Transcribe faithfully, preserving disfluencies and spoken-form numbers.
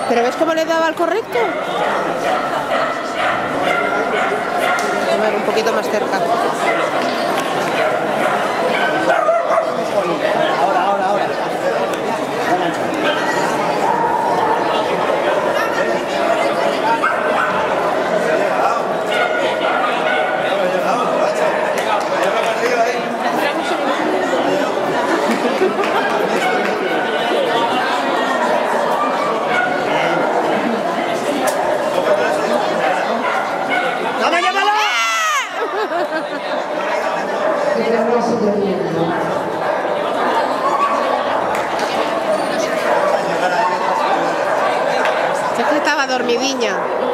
¿Pero ves cómo le daba al correcto? A ver, un poquito más cerca. Ahora, ahora, ahora. Es que estaba dormidiña.